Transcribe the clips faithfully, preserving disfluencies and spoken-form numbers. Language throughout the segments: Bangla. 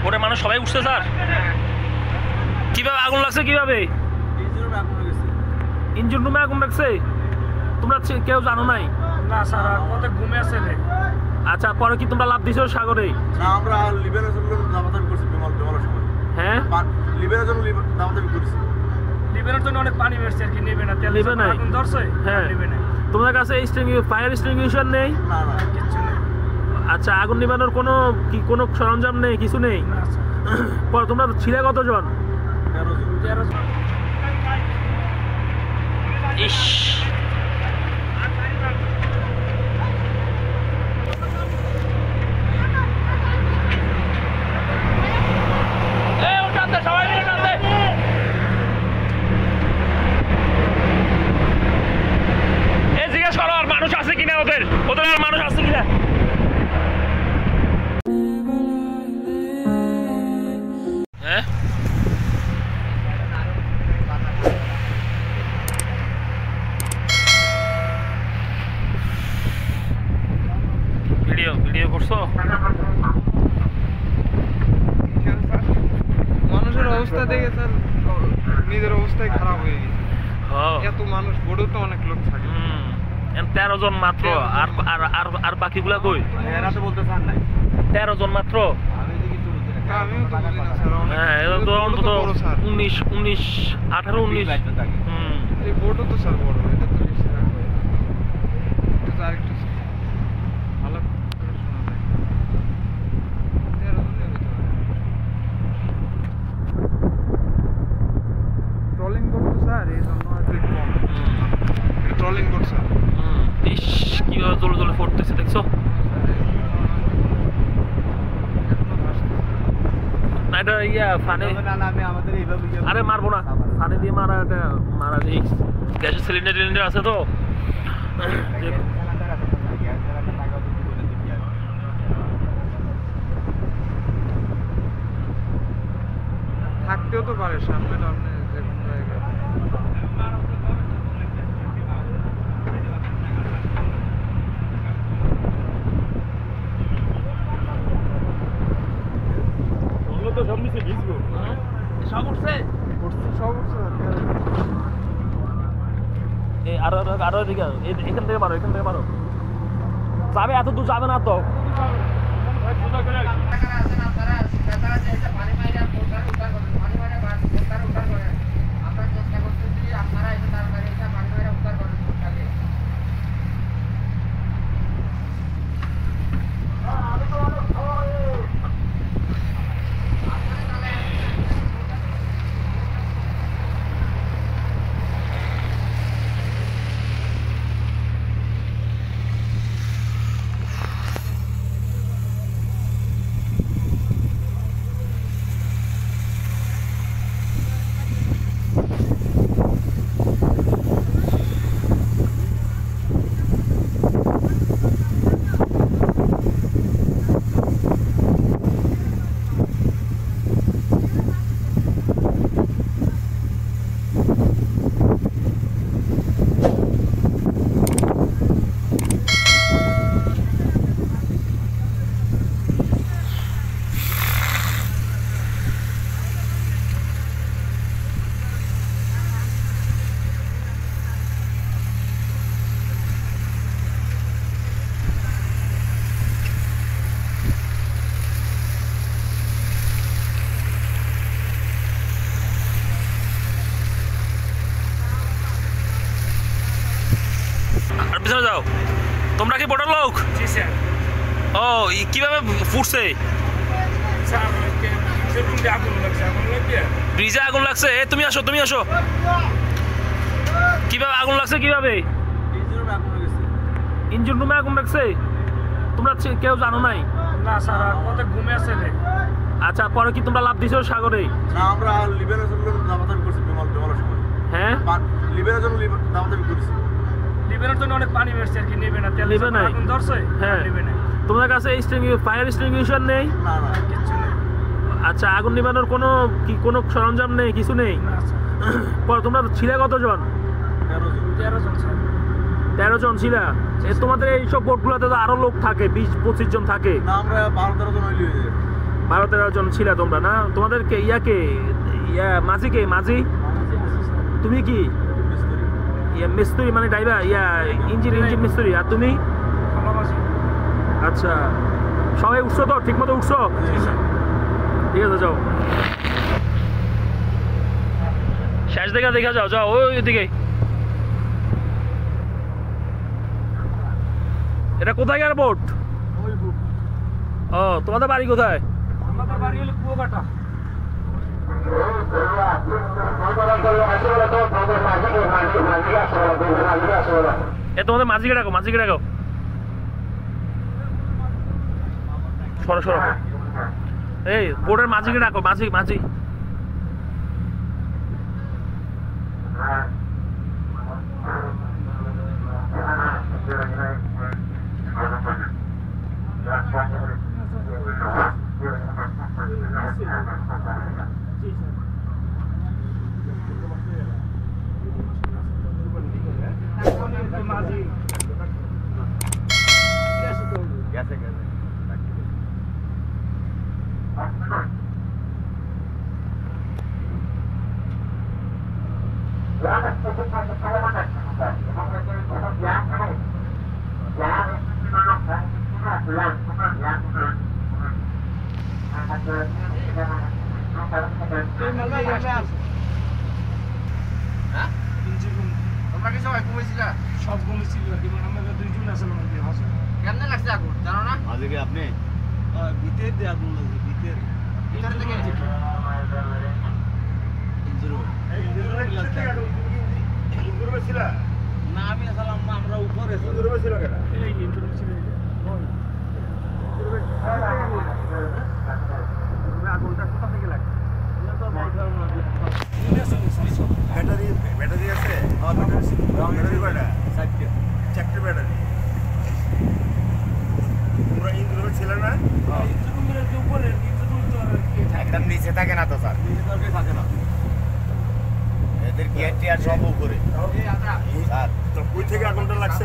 বোটে মানুষ সবাই উঠছে স্যার? কিভাবে আগুন লাগছে? কিভাবে ইঞ্জিন রুমে আগুন লাগছে? তোমরা কেউ জানো নাই? না স্যার, কত ঘুমে আছে। আচ্ছা, পরে কি তোমরা লাভ দিছো সাগরে? না, আমরা লিবিয়ার জন্য দামাদামি করছি বিমল বিমলের সময়। হ্যাঁ, লিবিয়ার জন্য দামাদামি করছি। লিবিয়ার জন্য অনেক পানি বেরছে আর কি, নেবে না। তেল নেবে নাই? আগুন ধরছে, হ্যাঁ নেবে না। তোমাদের কাছে ফায়ার এক্সটিংগুইশার নেই? না না, কিচ্ছু নেই। আচ্ছা, আগুন নিবানোর কোনো কি কোনো সরঞ্জাম নেই, কিছু নেই? না স্যার। পরে তোমরা ছিলে কতজন? তেরো জন। তেরো জন। ইস, মানুষ আছে কিনা, ওদের ওদের আর মানুষ আছে কিনা? হ্যাঁ, ভিডিও ভিডিও করছো? মানুষের অবস্থা দেখে স্যার নিজের অবস্থাই খারাপ হয়ে গেছে। হ্যাঁ, এত মানুষ, বোটেও তো অনেক লোক থাকে। তেরো জন মাত্র। আর আর আর বাকিগুলা কই? এরা তো বলতে চান নাই। তেরো জন মাত্র। আমিও তো বুঝি না স্যার। হ্যাঁ, এরা তো অন্তত উনিশ উনিশ আঠারো উনিশ। হুম, এই বোটও তো স্যার বড়, এটা তো বেশি রাখবে। এটা তো আরেকটু ভালো করে শোনা যায়। তেরো জনের ভিতরে ট্রলিং করতো স্যার, এই জন্য হয়তো একটু কম। এটা ট্রলিং বোট স্যার। ইস, কিভাবে জলে জলে পড়তেছে দেখছো? না, এটা ইয়া ফানে। আরে মারবো না, ফানে দিয়ে মারা, এটা মারা যায়। গ্যাসের সিলিন্ডার টিলিন্ডার আছে তো। থাকতেও তো পারে সামনে টামনে যে কোনো জায়গায়। তো সব নিচে ভিজবো। সব উঠছে? সব উঠছে স্যার। এই আরো আরো আরো এদিকে আরো। এই- এখান থেকে মারো, এখান থেকে মারো। যাবে, এত দূর যাবে না তো। আর পিছনে যাও। তোমরা কি বোটের লোক? জি স্যার। ও, ই- কিভাবে ফুটছে? স্যার, ইঞ্জিন রুম দিয়ে আগুন লাগছে, আগুন লাগিয়ে ব্রিজে আগুন লাগছে? এ, তুমি আসো, তুমি আসো। কিভাবে আগুন লাগছে? কিভাবে ইঞ্জিন রুমে আগুন লেগেছে। ইঞ্জিন রুমে আগুন লাগছে? তোমরা কেউ জানো নাই? না স্যার, কত ঘুমে আছে। আচ্ছা, পরে কি তোমরা লাভ দিছো সাগরে? না, আমরা লিবিয়ার জন্য দামাদামি করছি বিমল বিমলের সময়। হ্যাঁ, লিবিয়ার জন্য দামাদামি করছি। লিবিয়ার জন্য অনেক পানি বেরছে আর কি, নেবে না। তেল নেবে নাই? আগুন ধরছে, হ্যাঁ, নেবে না। তোমাদের কাছে ফায়ার এক্সটিংগুইশার নেই? না না, কিচ্ছু নেই। আচ্ছা, আগুন নিবানোর কোনো কি কোনো সরঞ্জাম নেই, কিছু নেই? না স্যার। পরে তোমরা ছিলে কতজন? তেরো জন। তেরো জন স্যার। তেরো জন ছিলা? তোমাদের এইসব বোটগুলোতে তো আরো লোক থাকে, বিশ পঁচিশ জন থাকে। না, আমরা বারো তেরো জন হইলে হয়ে যায়। বারো তেরো জন ছিল তোমরা না? তোমাদেরকে ইয়াকে ইয়া মাঝি কে মাঝি তুমি কি ইয়া মিস্ত্রি মানে ড্রাইভার ইয়া ইঞ্জিন ইঞ্জিন মিস্ত্রি আর তুমি? আচ্ছা সবাই উঠছো তো ঠিক মতো উঠছো? ঠিক আছে যাও শেষ দেখা দেখা যাও যাও ওই দিকে। এটা কোথায় এয়ারপোর্ট? ও তোমাদের বাড়ি কোথায়? আমাদের বাড়ি হলো কুয়াকাটা। এ তোমাদের মাঝিকে ডাকো মাঝিকে ডাকো সরো সরো এই বোর্ডের মাঝিকে ডাকো মাঝি মাঝি গেছে গেছে তোমরা কি সবাই ঘুমিয়েছিলা? সব ঘুমিয়েছিল আমরা দুইজন আসলাম কেমনে লাগছে আগুন জানো না? আজকে আপনি ভিতর দিয়ে আগুন লাগছে ভিতর ভিতর থেকে না আমি আসলাম না আমরা উপরে ছিল কেন এই ইন্টারভিউ ছিল আগুনটা কোথা থেকে লাগছে? ব্যাটারি ব্যাটারি আছে? হ্যাঁ ব্যাটারি কয়টা? চারটে চারটে ব্যাটারি। তোমরা ইন্দ্রবে ছিল না? একদম নিচে থাকে না তো স্যার, নিচে থাকে না, এদের গিয়ার টিয়ার সব উপরে। স্যার তো কই থেকে আগুনটা লাগছে?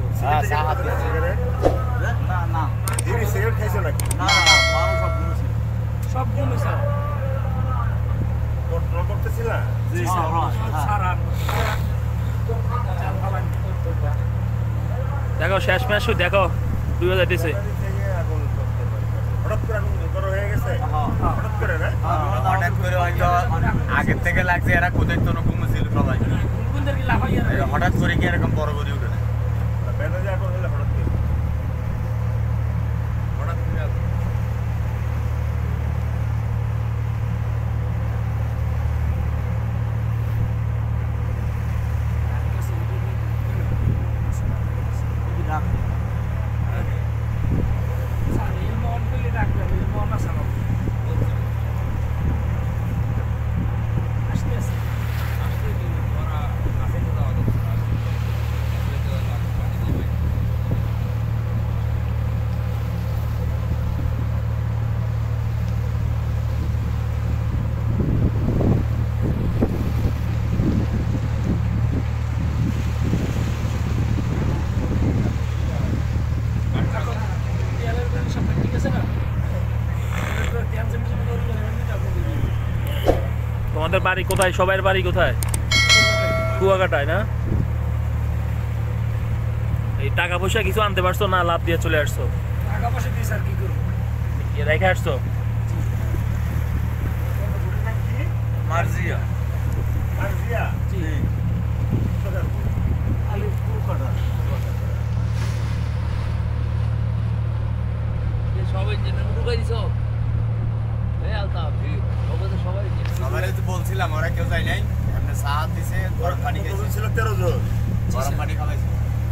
না না দিদি সিগারেট খাইছো নাকি? না না মারো সব ঘুমেছিল সব ঘুমে স্যার কন্ট্রোল করতেছিল না? জি স্যার সারা দেখো শেষ ম্যাচ দেখো দুই হাজার দিছে হঠাৎ করে আগুন বড় হয়ে গেছে। হঠাৎ করে না হঠাৎ করে হয়তো আগের থেকে লাগছে, এরা কোথায় তো ঘুমেছিল সবাই, কোনদেরকে লাফাইয়া হঠাৎ করে কি এরকম বড় করে উঠে না। ব্যাটারি আগুন হলে হঠাৎ করে হঠাৎ করে আগুন তোমাদের বাড়ি কোথায়? সবার বাড়ি কোথায়? কুয়াকাটায় না? এই টাকা পয়সা কিছু আনতে পারছো না লাভ দিয়ে চলে আসছো? টাকা পয়সা দিয়ে স্যার কি করবো রেখে আসছো? মার্জিয়া মার্জিয়া জি আলু কুয়াকাটা সবাই জেনে ঢুকাই দিছ এই আলতাফ সবাই সবাই তো বলছিলাম, ওরা কেউ যায় নাই, এমনি সাহায্য দিছে, গরম পানি খাইছে, ছিল তেরো জন গরম পানি খাওয়াইছে।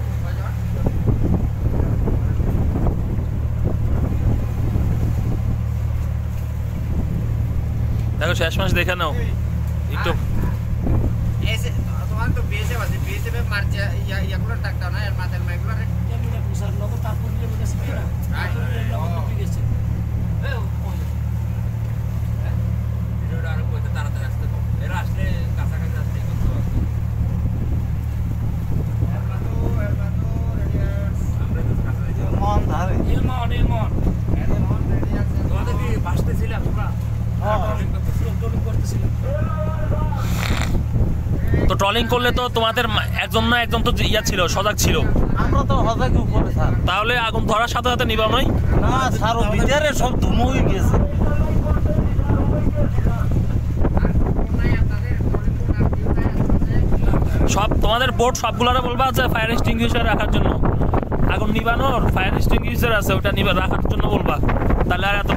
দেখো শেষ মাস দেখে নাও একটু। এসে তোমার তো বিএসএফ আছে, বিএসএফ এর মার্জিয়া ইয়া ইয়াগুলো টাকটা না, এর মাথার মাইগুলো রে কেমন স্যার নগদ তারপর নিয়ে গেছে কি না নগদ গেছে ভিডিওটা আরো কইতে তাড়াতাড়ি আসতে কম, এরা আসলে কাছাকাছি আসলে করতে পারবে। মন ধারে ইলমন ইলমন তোমাদের কি ভাসতেছিল ট্রলিং করলে তো তোমাদের মা- একজন না একজন তো ইয়া ছিল, সজাগ ছিল। আমরা তো হজাকি উপরে স্যার। তাহলে আগুন ধরার সাথে সাথে নিবানোই। না স্যার, ও ভিতরে সব ধুমো হয়ে গেছে। সব তোমাদের বোর্ড সবগুলোরে বলবা যে ফায়ার এক্সটিংগুইশার রাখার জন্য, আগুন নিবানোর ফায়ার এক্সটিংগুইশার আছে ওটা নিবা রাখার জন্য বলবা, তাহলে আর এত